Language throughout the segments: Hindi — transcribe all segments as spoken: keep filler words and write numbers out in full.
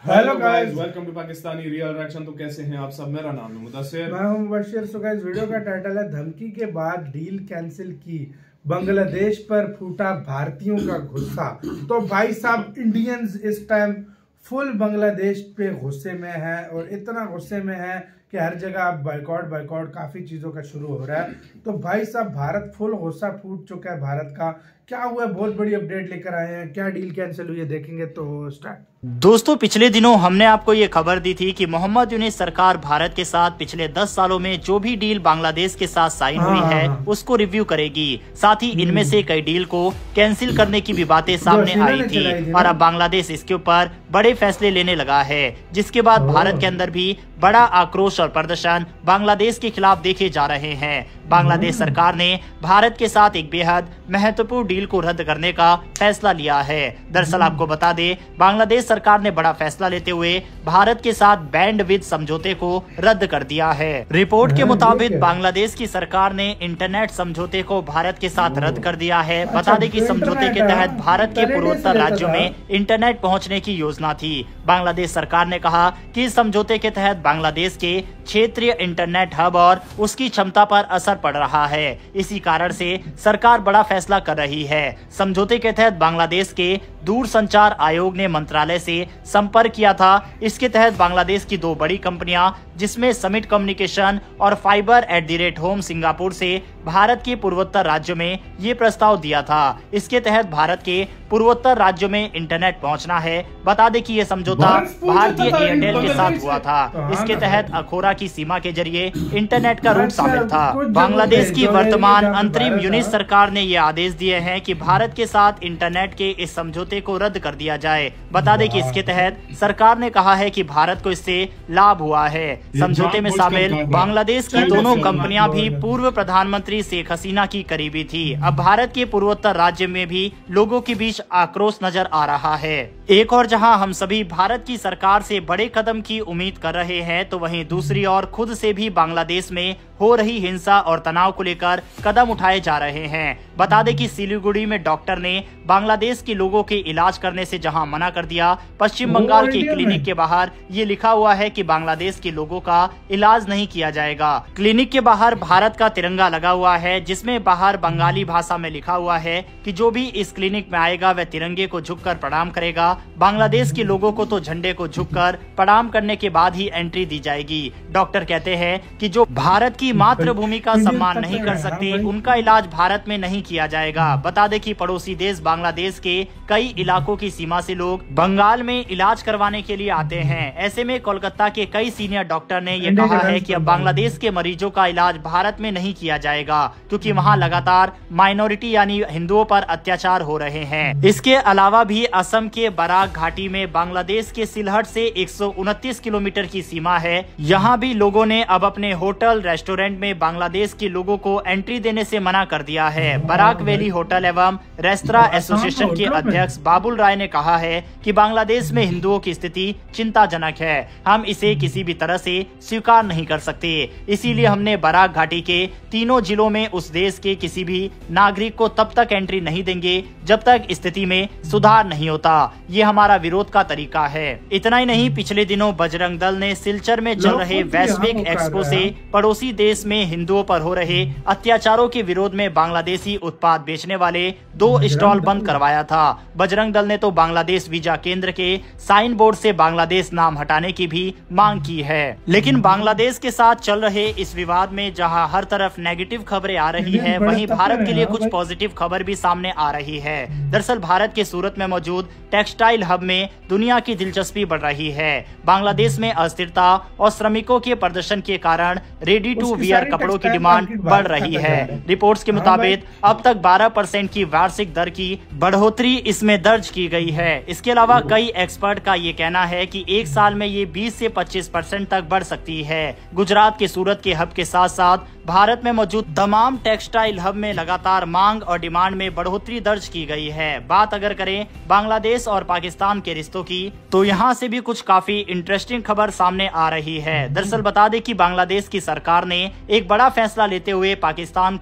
Hello guys, welcome to Pakistani real reaction. तो कैसे हैं आप सब? मेरा नाम है मुदस्सिर, मैं हूं मुबशिर। सो गाइस, वीडियो का टाइटल है धमकी के बाद डील कैंसिल की, बांग्लादेश पर फूटा भारतीयों का गुस्सा। तो भाई साहब, इंडियंस इस टाइम फुल बांग्लादेश पे गुस्से में है और इतना गुस्से में है कि हर जगह अब बाइकआउट बाइकआउट काफी चीजों का शुरू हो रहा है। तो भाई साहब, भारत फुल गुस्सा फूट चुका है। भारत का क्या हुआ है, बहुत बड़ी अपडेट लेकर आए हैं। क्या डील कैंसिल हुई है देखेंगे। तो स्टार्ट। दोस्तों, पिछले दिनों हमने आपको ये खबर दी थी कि मोहम्मद यूनिस सरकार भारत के साथ पिछले दस सालों में जो भी डील बांग्लादेश के साथ साइन हुई है उसको रिव्यू करेगी। साथ ही इनमें से कई डील को कैंसिल करने की भी बातें सामने आई थी और अब बांग्लादेश इसके ऊपर बड़े फैसले लेने लगा है, जिसके बाद भारत के अंदर भी बड़ा आक्रोश और प्रदर्शन बांग्लादेश के खिलाफ देखे जा रहे हैं। बांग्लादेश सरकार ने भारत के साथ एक बेहद महत्वपूर्ण डील को रद्द करने का फैसला लिया है। दरअसल आपको बता दें, बांग्लादेश सरकार ने बड़ा फैसला लेते हुए भारत के साथ बैंडविड्थ समझौते को रद्द कर दिया है। रिपोर्ट के मुताबिक बांग्लादेश की सरकार ने इंटरनेट समझौते को भारत के साथ रद्द कर दिया है। बता दें कि समझौते के तहत भारत के पूर्वोत्तर राज्यों में इंटरनेट पहुंचने की योजना थी। बांग्लादेश सरकार ने कहा कि इस समझौते के तहत बांग्लादेश के क्षेत्रीय इंटरनेट हब और उसकी क्षमता पर असर पड़ रहा है। इसी कारण से सरकार बड़ा फैसला कर रही है। समझौते के तहत बांग्लादेश के दूर संचार आयोग ने मंत्रालय से संपर्क किया था। इसके तहत बांग्लादेश की दो बड़ी कंपनियां, जिसमें समिट कम्युनिकेशन और fiber at the rate home Singapore से भारत के पूर्वोत्तर राज्यों में ये प्रस्ताव दिया था। इसके तहत भारत के पूर्वोत्तर राज्यों में इंटरनेट पहुंचना है। बता दें कि ये समझौता भारतीय एयरटेल के साथ हुआ था। इसके तहत अखोरा की सीमा के जरिए इंटरनेट का रूट शामिल था। बांग्लादेश की वर्तमान अंतरिम यूनिस सरकार ने ये आदेश दिए हैं कि भारत के साथ इंटरनेट के इस समझौते को रद्द कर दिया जाए। बता दें कि इसके तहत सरकार ने कहा है कि भारत को इससे लाभ हुआ है। समझौते में शामिल बांग्लादेश की दोनों कंपनियां भी पूर्व प्रधानमंत्री शेख हसीना की करीबी थी। अब भारत के पूर्वोत्तर राज्य में भी लोगों के बीच आक्रोश नजर आ रहा है। एक और जहां हम सभी भारत की सरकार से बड़े कदम की उम्मीद कर रहे हैं, तो वहीं दूसरी ओर खुद से भी बांग्लादेश में हो रही हिंसा और तनाव को लेकर कदम उठाए जा रहे हैं। बता दें कि सिलीगुड़ी में डॉक्टर ने बांग्लादेश के लोगों के इलाज करने से जहां मना कर दिया, पश्चिम बंगाल के क्लिनिक के बाहर ये लिखा हुआ है कि बांग्लादेश के लोगों का इलाज नहीं किया जाएगा। क्लिनिक के बाहर भारत का तिरंगा लगा हुआ है, जिसमें बाहर बंगाली भाषा में लिखा हुआ है कि जो भी इस क्लिनिक में आएगा वह तिरंगे को झुककर प्रणाम करेगा। बांग्लादेश के लोगों को तो झंडे को झुककर प्रणाम करने के बाद ही एंट्री दी जाएगी। डॉक्टर कहते हैं कि जो भारत की मातृभूमि का सम्मान नहीं कर सकते, उनका इलाज भारत में नहीं किया जाएगा। बता दें कि पड़ोसी देश बांग्लादेश के कई इलाकों की सीमा से लोग बंगाल में इलाज करवाने के लिए आते हैं। ऐसे में कोलकाता के कई सीनियर डॉक्टर ने यह कहा है कि अब बांग्लादेश के मरीजों का इलाज भारत में नहीं किया जाएगा, क्योंकि वहां लगातार माइनॉरिटी यानी हिंदुओं पर अत्याचार हो रहे हैं। इसके अलावा भी असम के बराक घाटी में बांग्लादेश के सिलहट से एक सौ उनतीस किलोमीटर की सीमा है। यहाँ भी लोगों ने अब अपने होटल रेस्टोरेंट में बांग्लादेश के लोगों को एंट्री देने से मना कर दिया है। बराक वैली होटल एवं रेस्तरा एसोसिएशन के अध्यक्ष बाबुल राय ने कहा है कि बांग्लादेश में हिंदुओं की स्थिति चिंताजनक है। हम इसे किसी भी तरह से स्वीकार नहीं कर सकते। इसीलिए हमने बराक घाटी के तीनों जिलों में उस देश के किसी भी नागरिक को तब तक एंट्री नहीं देंगे जब तक स्थिति में सुधार नहीं होता। ये हमारा विरोध का तरीका है। इतना ही नहीं, पिछले दिनों बजरंग दल ने सिलचर में चल रहे वैश्विक एक्सपो से पड़ोसी देश में हिंदुओं पर हो रहे अत्याचारों के विरोध में बांग्लादेशी उत्पाद बेचने वाले दो स्टॉल बंद करवाया था। बजरंग दल ने तो बांग्लादेश वीजा केंद्र के साइन बोर्ड से बांग्लादेश नाम हटाने की भी मांग की है। लेकिन बांग्लादेश के साथ चल रहे इस विवाद में जहां हर तरफ नेगेटिव खबरें आ रही है, वहीं भारत के लिए कुछ पॉजिटिव खबर भी सामने आ रही है। दरअसल भारत के सूरत में मौजूद टेक्सटाइल हब में दुनिया की दिलचस्पी बढ़ रही है। बांग्लादेश में अस्थिरता और श्रमिकों के प्रदर्शन के कारण रेडी टू वियर कपड़ों की डिमांड बढ़ रही है। रिपोर्ट्स के मुताबिक अब तक बारह परसेंट की वार्षिक दर की बढ़ोतरी इसमें दर्ज की गई है। इसके अलावा कई एक्सपर्ट का ये कहना है कि एक साल में ये बीस से पच्चीस परसेंट तक बढ़ सकती है। गुजरात के सूरत के हब के साथ साथ भारत में मौजूद तमाम टेक्सटाइल हब में लगातार मांग और डिमांड में बढ़ोतरी दर्ज की गई है। बात अगर करें बांग्लादेश और पाकिस्तान के रिश्तों की, तो यहाँ से भी कुछ काफी इंटरेस्टिंग खबर सामने आ रही है। दरअसल बता दें कि बांग्लादेश की सरकार ने एक बड़ा फैसला लेते हुए पाकिस्तान को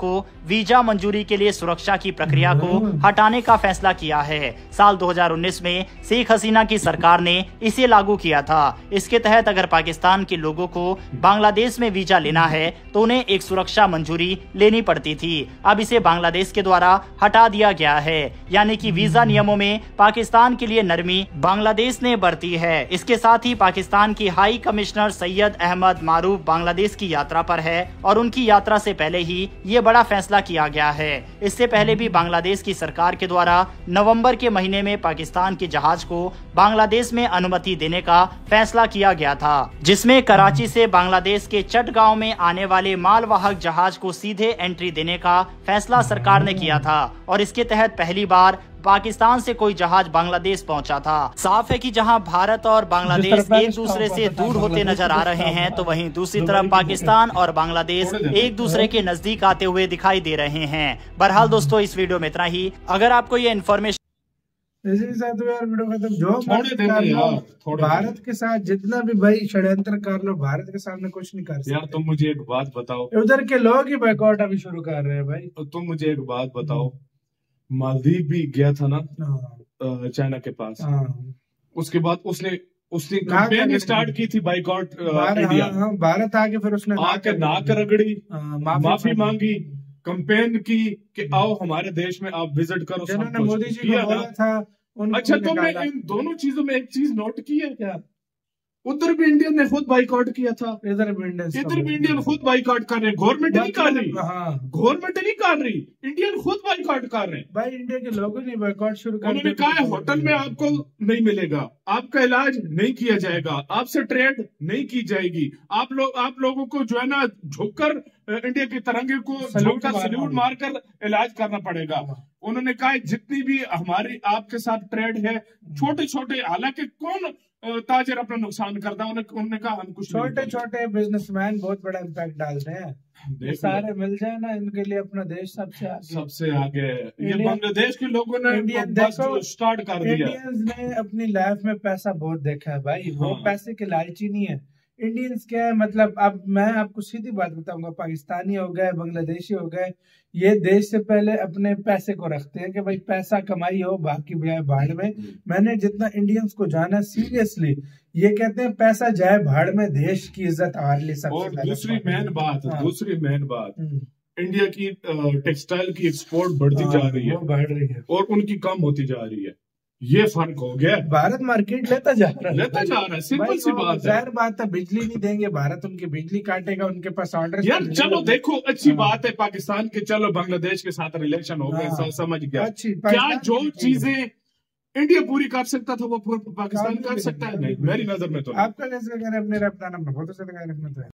वीजा मंजूरी के लिए सुरक्षा की प्रक्रिया को हटाने का फैसला किया है। साल दो हज़ार उन्नीस में शेख हसीना की सरकार ने इसे लागू किया था। इसके तहत अगर पाकिस्तान के लोगों को बांग्लादेश में वीजा लेना है तो उन्हें एक सुरक्षा मंजूरी लेनी पड़ती थी। अब इसे बांग्लादेश के द्वारा हटा दिया गया है, यानी कि वीजा नियमों में पाकिस्तान के लिए नरमी बांग्लादेश ने बरती है। इसके साथ ही पाकिस्तान की हाई कमिश्नर सैयद अहमद मारूफ बांग्लादेश की यात्रा पर है और उनकी यात्रा से पहले ही ये बड़ा फैसला किया गया है। इससे पहले भी बांग्लादेश की सरकार के द्वारा नवंबर के महीने में पाकिस्तान के जहाज को बांग्लादेश में अनुमति देने का फैसला किया गया था, जिसमें कराची से बांग्लादेश के चटगांव में आने वाले मालवाहक जहाज को सीधे एंट्री देने का फैसला सरकार ने किया था और इसके तहत पहली बार पाकिस्तान से कोई जहाज बांग्लादेश पहुंचा था। साफ है कि जहां भारत और बांग्लादेश एक दूसरे से दूर होते नजर आ रहे हैं, तो वहीं दूसरी तरफ पाकिस्तान और बांग्लादेश एक दूसरे के नजदीक आते हुए दिखाई दे रहे हैं। बहरहाल दोस्तों, इस वीडियो में इतना ही। अगर आपको ये इन्फॉर्मेशन इसी के साथ यार वीडियो खत्म। जो भारत के साथ जितना भी भाई षड्यंत्र कर लो, भारत के सामने कुछ नहीं कर सकते। यार तुम मुझे एक बात बताओ, उधर के लोग ही बैकआउट अभी शुरू कर रहे हैं भाई। तुम मुझे एक बात बताओ, मालदीव भी गया था ना चाइना के पास, उसके बाद उसने उसने कैंपेन स्टार्ट की थी बाइकआउट इंडिया। भारत आके फिर उसने आके नाक रगड़ी, माफी मांगी, कैंपेन की कि आओ हमारे देश में आप विजिट करो। जिन्होंने मोदी जी को बोला था। अच्छा, तुमने इन दोनों चीजों में एक चीज नोट की है क्या? उधर भी इंडियन ने खुद बाइकआउट किया था, इधर भी इंडियन इधर भी इंडियन खुद बाइकआउट कर रहे हैं। गवर्नमेंट नहीं कर रही, गवर्नमेंट नहीं कर रही, इंडियन खुद बाइकआउट कर रहे हैं। भाई इंडिया के लोगों ने बाइकआउट शुरू कर उन्होंने कहा है होटल में आपको नहीं मिलेगा, आपका इलाज नहीं किया जाएगा, आपसे ट्रेड नहीं की जाएगी, आप लोग आप लोगों को जो है ना झुककर इंडिया के तिरंगे को झुककर सल्यूट मारकर इलाज करना पड़ेगा। उन्होंने कहा जितनी भी हमारी आपके साथ ट्रेड है, छोटे छोटे, हालांकि कौन ताजर अपना नुकसान करता है, उन्होंने कहा हम कुछ छोटे छोटे बिजनेसमैन बहुत बड़ा इम्पैक्ट डालते हैं। सारे मिल जाए ना, इनके लिए अपना देश सबसे आगे सबसे आगे। ये बांग्लादेश के लोगों ने इंडियन स्टार्ट कर दिया। इंडियंस ने अपनी लाइफ में पैसा बहुत देखा है भाई, वो पैसे के लालची नहीं है। इंडियंस क्या है, मतलब अब मैं आपको सीधी बात बताऊंगा, पाकिस्तानी हो गए, बांग्लादेशी हो गए, ये देश से पहले अपने पैसे को रखते हैं कि भाई पैसा कमाई हो, बाकी जाए भाड़ में। मैंने जितना इंडियंस को जाना सीरियसली, ये कहते हैं पैसा जाए भाड़ में, देश की इज्जत हार ले सकते। और दूसरी मेन बात, दूसरी मेन बात, इंडिया की टेक्सटाइल की एक्सपोर्ट बढ़ती जा रही है, बढ़ रही है, और उनकी कम होती जा रही है। ये फर्क हो गया। भारत मार्केट लेता जा रहा है, लेता जा रहा है, सिंपल सी बात है। जाहिर बात है, बिजली नहीं देंगे भारत, उनकी बिजली काटेगा, उनके पास ऑर्डर। यार चलो देखो, अच्छी बात है पाकिस्तान के, चलो बांग्लादेश के साथ रिलेशन हो गए, समझ गया। क्या जो चीजें इंडिया पूरी कर सकता था वो पाकिस्तान कर सकता है? नहीं, मेरी नजर में तो। आपका कैसे कह रहे हैं अपने रफ्तार में बहुत